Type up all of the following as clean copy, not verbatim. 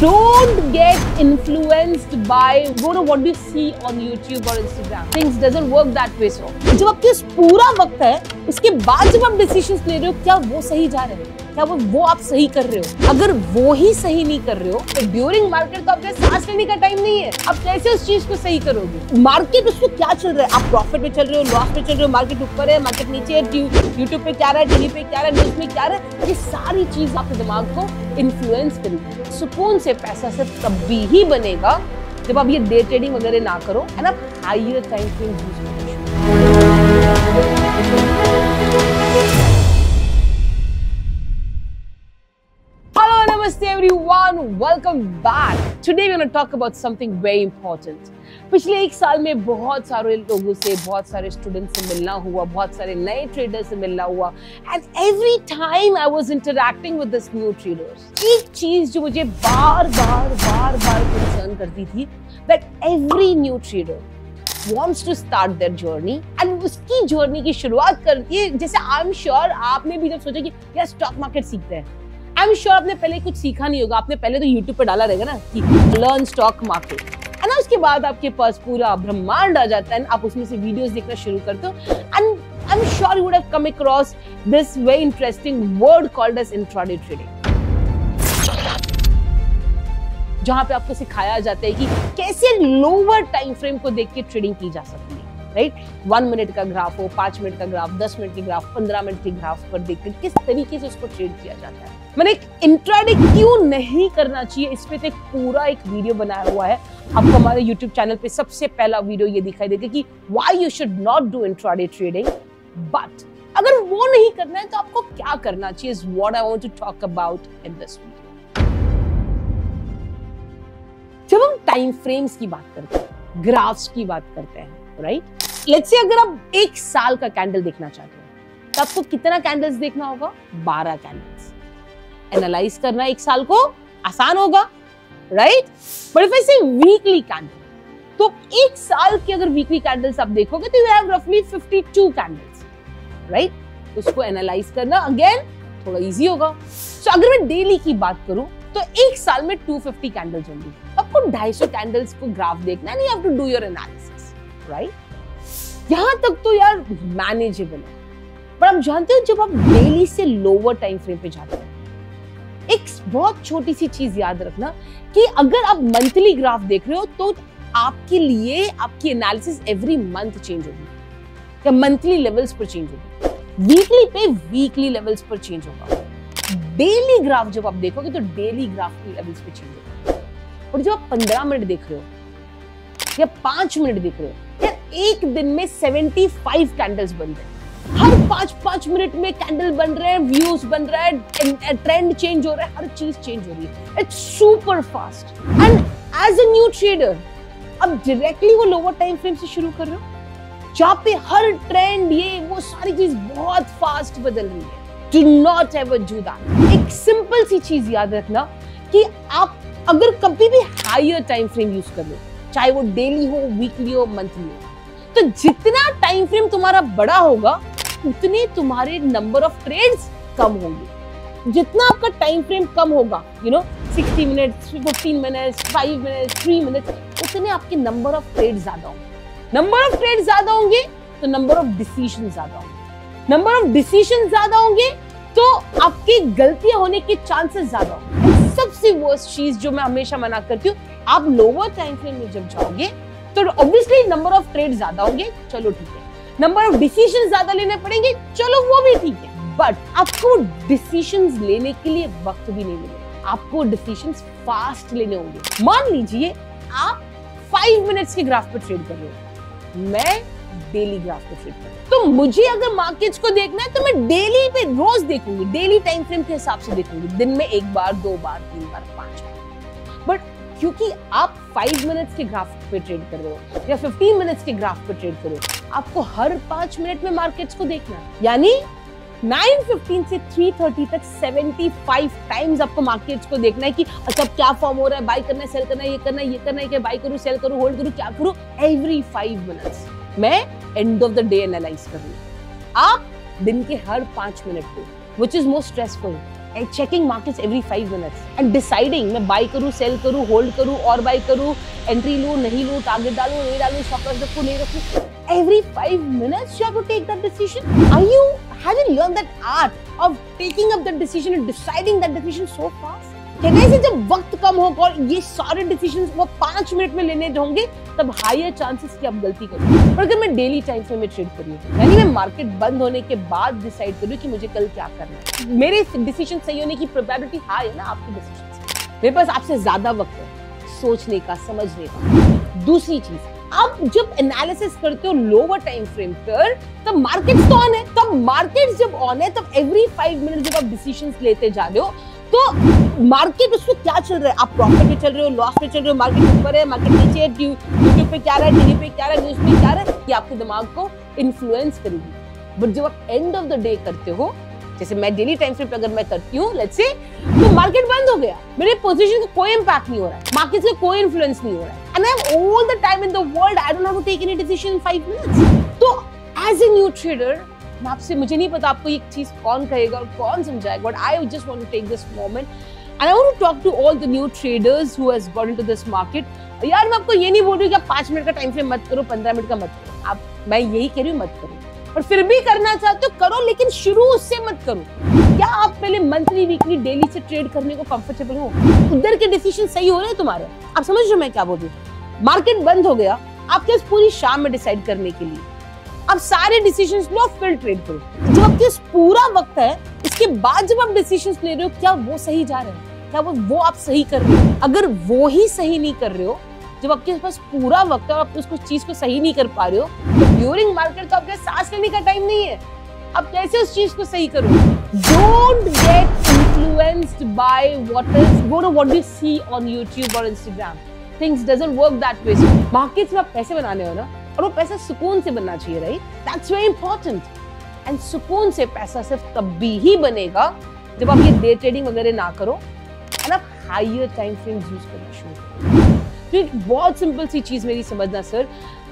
Don't get influenced by what you see on YouTube or Instagram. Things doesn't work that way. So जब आपके पास पूरा वक्त है, उसके बाद जब आप डिसीजंस ले रहे हो, क्या वो सही जा रहे हैं? क्या वो आप सही कर रहे हो? अगर वो ही सही नहीं कर रहे हो, तो ड्यूरिंग मार्केट तो अपने सांस लेने का टाइम नहीं है। आप कैसे उस चीज को सही करोगे? मार्केट उसको क्या चल रहा है? आप प्रॉफिट में चल रहे हो, लॉस में चल रहे हो, मार्केट ऊपर है, मार्केट नीचे है, यूट्यूब पे क्या रहा है, टीवी पे क्या रहा है, न्यूज में क्या रहा है, ये सारी चीज आपके दिमाग को इन्फ्लुएंस करेगी। सुकून से पैसा सिर्फ तभी ही बनेगा जब आप ये डे ट्रेडिंग वगैरह ना करो एंड आप हायर टाइम फ्रेम यूज करो। Namaste everyone, welcome back. Today we're going to talk about something very important. पिछले एक साल में बहुत सारे लोगों से, बहुत सारे स्टूडेंट्स से मिलना हुआ, बहुत सारे नए ट्रेडर्स से मिलना हुआ, and every time I was interacting with this new traders, एक चीज जो मुझे बार बार कंसर्न करती थी, that every new trader wants to start their journey and उसकी जर्नी की शुरुआत करती है जैसे I'm sure आपने भी जब सोचा कि यार स्टॉक मार्केट सीखते हैं, I'm sure आपने पहले कुछ सीखा नहीं होगा, आपने पहले तो YouTube पे डाला रहेगा ना कि लर्न स्टॉक मार्केट, है ना। उसके बाद आपके पास पूरा ब्रह्मांड आ जाता है, आप उसमें से वीडियोस देखना शुरू करते हो and I'm sure you would have come across this very interesting word called as intraday trading, जहां पे आपको सिखाया जाता है कि कैसे लोअर टाइम फ्रेम को देख के ट्रेडिंग की जा सकती है, राइट। 1 मिनट का ग्राफ हो, 5 मिनट का ग्राफ, 10 मिनट के ग्राफ, 15 मिनट के ग्राफ पर देखकर किस तरीके से उसको ट्रेड किया जाता है। मैंने एक इंट्राडे क्यों नहीं करना चाहिए, इस पे एक पूरा एक वीडियो बनाया हुआ है। आपको हमारे YouTube चैनल पे सबसे पहला वीडियो ये दिखाई देगा कि why you should not do intraday trading. But अगर वो नहीं करना है तो आपको क्या करना चाहिए, is what I want to talk about in this video. जब हम टाइम फ्रेम्स की बात करते हैं, ग्राफ्स की बात करते हैं, राइट, लेट्स से अगर आप एक साल का कैंडल देखना चाहते हो तो आपको कितना कैंडल्स देखना होगा? 12 कैंडल्स। एनालाइज करना एक साल को आसान होगा, राइट। बट इफ आई से वीकली कैंडल, तो एक साल की अगर वीकली कैंडल्स आप देखोगे तो यू हैव रफली 52 कैंडल्स, राइट। उसको एनालाइज करना अगेन थोड़ा इजी होगा। सो अगर मैं डेली की बात करूं तो एक साल में 250 कैंडल्स होंगी। आपको 250 कैंडल्स को ग्राफ देखना है, you have to do your analysis, right. यहां तक तो यार मैनेजेबल है। पर आप जानते हो जब आप डेली से लोअर टाइम फ्रेम पे जाते हैं, एक बहुत छोटी सी चीज याद रखना कि अगर आप मंथली ग्राफ देख रहे हो तो आपके लिए आपकी एनालिसिस एवरी मंथ चेंज होगी या मंथली लेवल्स पर चेंज होगी, वीकली पे वीकली लेवल्स पर चेंज होगा। डेली ग्राफ जब आप देखोगे तो डेली ग्राफ की लेवल्स पे चेंज होगा। और जब आप 15 मिनट देख रहे हो या 5 मिनट देख रहे हो, या एक दिन में 75 कैंडल्स बन रहे हैं, हर 5-5 मिनट में कैंडल बन रहे हैं, व्यूज बन रहा है, ट्रेंड चेंज हो रहा है, हर चीज चेंज हो रही है, it's super fast. And as a new trader अब डायरेक्टली वो लोअर टाइम फ्रेम से शुरू कर रहे हो जहां पे हर ट्रेंड ये वो सारी चीज बहुत फास्ट बदल रही है। Do not ever do that. एक सिंपल सी चीज याद रखना कि आप अगर कभी भी हायर टाइम फ्रेम यूज कर लो, चाहे वो डेली हो, वीकली हो, मंथली हो, तो जितना टाइम फ्रेम तुम्हारा बड़ा होगा उतने तुम्हारे नंबर ऑफ ट्रेड्स कम होंगे। जितना आपका टाइम फ्रेम कम होगा, 60 मिनट्स, 15 मिनट्स, 5 मिनट्स, 3 मिनट्स, उतने आपके नंबर ऑफ ट्रेड ज्यादा होंगे। नंबर ऑफ ट्रेड ज्यादा होंगे तो नंबर ऑफ डिसीजन ज्यादा होंगे। नंबर ऑफ डिसीजन ज्यादा होंगे तो आपकी गलतियां होने के चांसेस ज्यादा होंगे। सबसे वर्स्ट चीज जो मैं हमेशा मना करती हूँ, आप लोअर टाइम फ्रेम में जब जाओगे तो ऑब्वियसली नंबर ऑफ ट्रेड ज्यादा होंगे, चलो ठीक है, नंबर ऑफ डिसीजन ज्यादा लेने पड़ेंगे, चलो वो भी ठीक है, बट आपको डिसीजंस लेने के लिए वक्त भी नहीं मिलेगा। आपको डिसीजंस फास्ट लेने होंगे। मान लीजिए आप 5 मिनट्स के ग्राफ पर ट्रेड कर रहे हो, मैं डेली ग्राफ पर ट्रेड कर रहा हूं, तो मुझे अगर मार्केट्स को देखना है तो मैं डेली पे रोज देखूंगी, डेली टाइम फ्रेम के हिसाब से देखूंगी, दिन में 1 बार, 2 बार, 3 बार, 5 बार। बट क्योंकि आप 5 मिनट्स के ग्राफ पे ट्रेड कर रहे हो या 15 मिनट्स के ग्राफ पे ट्रेड कर रहे हो, आपको हर 5 मिनट में मार्केट्स को देखना है। यानी 9:15 से 3:30 तक 75 टाइम्स आपको मार्केट्स को देखना है कि अच्छा क्या फॉर्म हो रहा है, बाय करना है, सेल करना है, ये करना है, ये करना है, कि बाय करूं, सेल करूं, होल्ड करूं, क्या करूं। एवरी 5 मिनट्स मैं end of the day analyse कर रही हूं। आप दिन के हर 5 मिनट को, which is most stressful, checking markets every 5 minutes and deciding मैं buy करूँ, sell करूँ, hold करूँ और buy करूँ, entry लूँ, नहीं लूँ, target डालूँ, नहीं डालूँ, stop loss रखूँ, नहीं रखूँ. Every 5 minutes you have to take that decision. Have you learned that art of taking up that decision and deciding that decision so fast? कहने से जब वक्त कम होगा और ये सारे डिसीजंस वो 5 मिनट में लेने होंगे तब हायर चांसेस कि आप गलती करोगे. पर अगर मैं डेली टाइम फ्रेम में ट्रेड कर रही हूँ, यानी मैं मार्केट बंद होने के बाद डिसाइड करूँ कि मुझे कल क्या करना है, मेरे डिसीजन सही होने की प्रोबेबिलिटी हाई है ना आपके डिसीजन से. मेरे पास आपसे ज्यादा वक्त है सोचने का, समझने का. दूसरी चीज, आप जब एनालिसिस करते हो लोअर टाइम फ्रेम पर तब मार्केट्स तो ऑन है. तब मार्केट्स जब ऑन है तब एवरी 5 मिनट जब आप डिसीजंस लेते जा रहे हो तो मार्केट उसमें क्या चल रहा है, आप प्रॉफिट में चल रहे हो, लॉस में चल रहे हो, मार्केट ऊपर है, मार्केट नीचे है, यूट्यूब पे क्या रहा है, टीवी पे क्या रहा है, न्यूज़ में क्या रहा है, ये आपके दिमाग को इन्फ्लुएंस करेगी. बट जब आप एंड ऑफ द डे करते हो, जैसे मैं डेली टाइम फ्रेम पे अगर मैं करती हूँ लेट्स से, तो मार्केट बंद हो गया, मेरे पोजीशन का कोई इंपैक्ट नहीं हो रहा है, मार्केट से कोई इन्फ्लुएंस नहीं हो रहा है, and I have all the time in the world, I don't have to take any decision in 5 minutes. तो एज ए न्यू ट्रेडर मैं आपसे, मुझे नहीं पता आपको ये चीज कौन कहेगा और कौन समझाएगा, but I just want to take this moment and I want to talk to all the new traders who has got into this market. यार मैं आपको ये नहीं बोल रही कि आप 5 मिनट का टाइम फ्रेम मत करो, 15 मिनट का मत करो, आप, मैं यही कह रही हूँ मत करो, और फिर भी करना चाहते हो करो, लेकिन शुरू उससे मत करो. क्या आप पहले मंथली, वीकली, डेली से ट्रेड करने को कंफर्टेबल हो? उधर के डिसीजन सही हो रहे हैं तुम्हारे? आप समझ रहे हो मैं क्या बोल रही हूँ? मार्केट बंद हो गया, आपके पास पूरी शाम में डिसाइड करने के लिए, आप सारे डिसीजंस लो, फिर ट्रेड करो. जब आपके पास पूरा वक्त है, इसके बाद जब आप डिसीजंस ले रहे हो, क्या वो सही जा रहे हैं, क्या वो आप सही कर रहे हो? अगर वो ही सही नहीं कर रहे हो, जब आपके पास पूरा वक्त है और आप उस चीज को सही नहीं कर पा रहे हो, तो ड्यूरिंग मार्केट तो आपके सांस लेने का टाइम नहीं है, आप कैसे उस चीज को सही करो? Don't get influenced by what you see on YouTube or Instagram. Things doesn't work that way. Markets में आप पैसे बनाने हो ना, और वो पैसा सुकून से बनना चाहिए, right? That's very important. And सुकून से पैसा सिर्फ तब भी ही बनेगा जब आप ये डे ट्रेडिंग वगैरह ना करो और आप हायर टाइम फ्रेम्स यूज करना शुरू करो. तो एक बहुत सिंपल सी चीज मेरी समझना सर,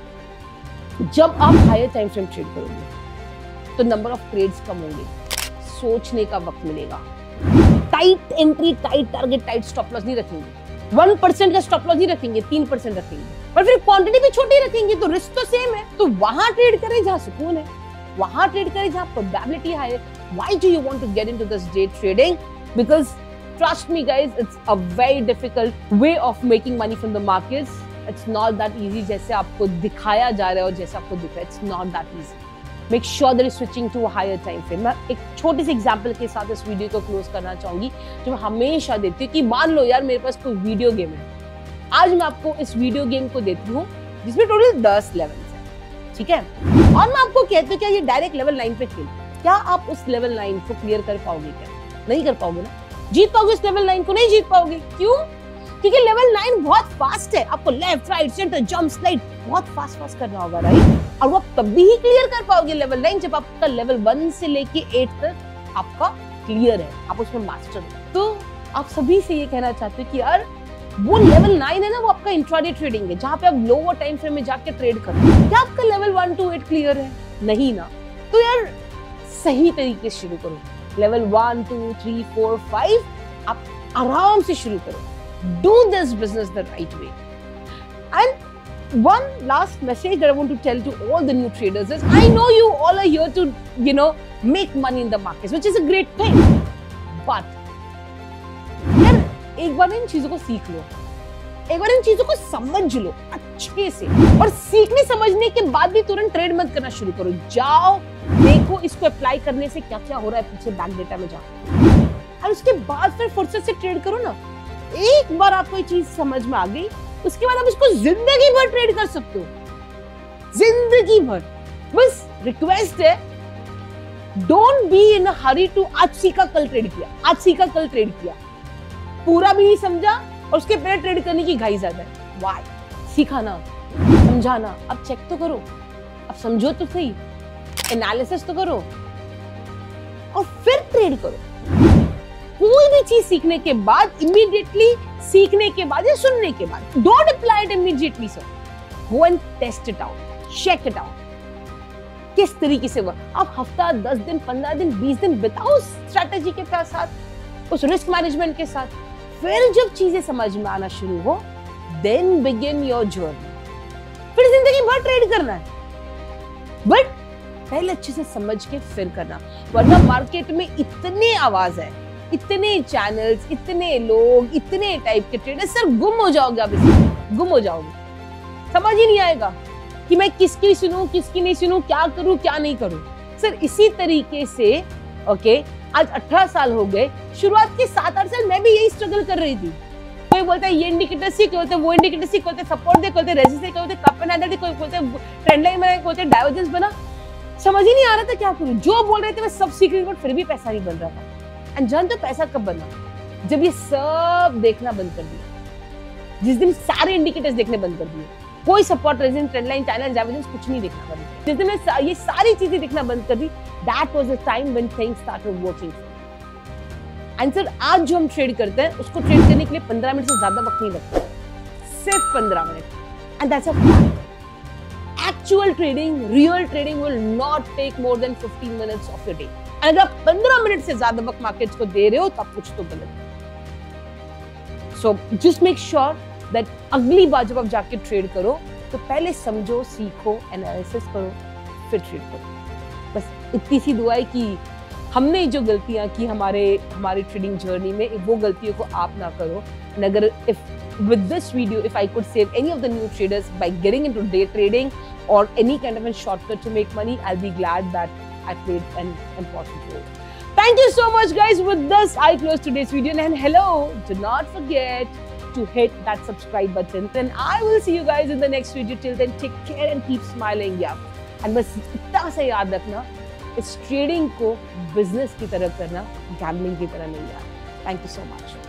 जब आप हायर टाइम फ्रेम ट्रेड करोगे तो नंबर ऑफ ट्रेड्स कम होंगे, सोचने का वक्त मिलेगा, tight entry, tight target, tight stop loss नहीं रखेंगे, 1% का स्टॉप लॉस नहीं रखेंगे, 3% रखेंगे, और फिर क्वांटिटी भी छोटी रखेंगे, तो रिस्क तो सेम है. तो वहां ट्रेड करें जहां सुकून है, वहां ट्रेड करें जहां प्रोबेबिलिटी हाई है. Why do you want to get into this day trading? Because trust me guys, it's a very difficult way of making money from the markets. It's not that easy जैसे आपको दिखाया जा रहा है और जैसे आपको दिख रहा है. It's not that easy. Make sure that you're switching to a higher time frame. मैं एक छोटे से एग्जांपल के साथ इस वीडियो को क्लोज करना चाहूंगी, जो मैं हमेशा देती हूँ कि मान लो यार मेरे पास कोई वीडियो गेम है, आज मैं आपको इस वीडियो गेम को देती हूँ जिसमें टोटल 10 लेवल्स हैं, ठीक है? और मैं आपको कहती हूँ क्या ये डायरेक्ट लेवल 9 पे खेल, क्या आप उस लेवल 9 को क्लियर कर पाओगे? क्या नहीं कर पाओगे ना? जीत पाओगे उस लेवल 9 को? नहीं जीत पाओगे. क्यों? क्योंकि लेवल 9 बहुत फास्ट है, आपको left, right, centre, jump, slide बहुत फास्ट करना होगा, राइट? और वो तब भी ही क्लियर कर पाओगे लेवल 9 जब आपका लेवल 1 से लेके 8 तक आपका क्लियर है, आप उसमें मास्टर हो. तो आप सभी से ये कहना चाहते हो कि यार वो लेवल 9 है ना, वो आपका इंट्राडे ट्रेडिंग है, जहां पे आप लोअर टाइम फ्रेम में जाके ट्रेड करो. क्या आपका लेवल 1 to 8 क्लियर है? नहीं ना. तो यार सही तरीके से शुरू करो. लेवल 1, 2, 3, 4, 5 आप आराम से शुरू करो. Do this business the right way. And one last message that I want to tell to all the new traders is, I know you all are here to, make money in the markets, which is a great thing. But यार एक बार इन चीजों को सीख लो, एक बार इन चीजों को समझ लो अच्छे से, और सीखने समझने के बाद भी तुरंत ट्रेड मत करना शुरू करो. जाओ देखो इसको अप्लाई करने से क्या क्या हो रहा है पीछे बैक डेटा में जाओ, और उसके बाद फिर फुर्सत से ट्रेड करो ना. एक बार आपको ये चीज समझ में आ गई, उसके बाद आप इसको जिंदगी भर ट्रेड कर सकते हो, जिंदगी भर. बस रिक्वेस्ट है, don't be in a hurry to आज सीखा कल ट्रेड किया, आज सीखा कल ट्रेड किया, पूरा भी नहीं समझा और उसके पहले ट्रेड करने की घाई ज्यादा है. वाई? सीखा ना, समझा ना, अब चेक तो करो, अब समझो तो सही, एनालिसिस तो करो और फिर ट्रेड करो. कोई भी चीज सीखने के बाद, इमीडिएटली सीखने के बाद या सुनने के बाद, don't apply it immediately sir. Go and test it out, check it out किस तरीके से वर्क. आप हफ्ता, 10 दिन, 15 दिन, 20 दिन बिताओ स्ट्रेटेजी के साथ, उस रिस्क मैनेजमेंट के साथ। फिर जब चीजें समझ में आना शुरू हो, देन बिगिन योर जर्नी। फिर जिंदगी भर ट्रेड करना है, बट पहले अच्छे से समझ के फिर करना, वरना मार्केट में इतने आवाज है, इतने चैनल्स, इतने लोग, इतने टाइप के ट्रेडर्स, सर गुम हो जाओगे आप इसमें, गुम हो जाओगे। समझ ही नहीं आएगा कि मैं किसकी सुनूं, किसकी नहीं सुनूं, क्या करूं, क्या नहीं करूं। सर इसी तरीके से ओके, आज 18 साल हो गए, शुरुआत के 7-8 साल मैं भी यही स्ट्रगल कर रही थी। कोई बोलता है ये इंडिकेटर सी, कोई बोलता है वो इंडिकेटर सी, कोई बोलता है सपोर्ट दे, कोई बोलता है रेजिस्टेंस दे, कोई बोलता है कप एंड हैंडल दे, कोई बोलता है ट्रेंड लाइन बना, कोई बोलता है डाइवर्जेंस बना। समझ ही नहीं आ रहा था क्या करूं। जो बोल रहे थे मैं सब सीख रही थी, बट फिर भी पैसा नहीं बन रहा था। एंड जानते हो पैसा कब बना? जब ये सब देखना बंद कर दिया, जिस दिन सारे इंडिकेटर्स देखने बंद कर दिए, कोई support, resistance, trend line, channel, divergence कुछ नहीं देखना बंद किया, जिस दिन मैं ये सारी चीजें देखना बंद कर दी, that was the time when things started working. And sir आज जो हम ट्रेड करते हैं उसको ट्रेड करने के लिए 15 मिनट से ज्यादा वक्त नहीं लगता, सिर्फ 15 minute. And that's a fact. Actual trading, real trading will not take more than 15 minutes of your day. अगर आप 15 मिनट से ज्यादा वक्त मार्केट्स को दे रहे हो तब कुछ तो गलत है। So just make sure that अगली बार जब आप जाके ट्रेड करो तो पहले समझो, सीखो, एनालिसिस करो, फिर ट्रेड करो। बस इतनी सी दुआ है कि हमने जो गलतियां की हमारे ट्रेडिंग जर्नी में, वो गलतियों को आप ना करो। एंड अगर with this video, if I could save any of the new traders by getting into day trading or any kind of a shortcut to make money, I'll be glad that I played an important role. Thank you so much guys. With this, I close today's video. And hello, do not forget to hit that subscribe button. Then I will see you guys in the next video. Till then, take care and keep smiling. Yeah. And बस इतना सा याद रखना, इस trading को business की तरह करना, गैम्बलिंग की तरह नहीं यार। Thank you so much.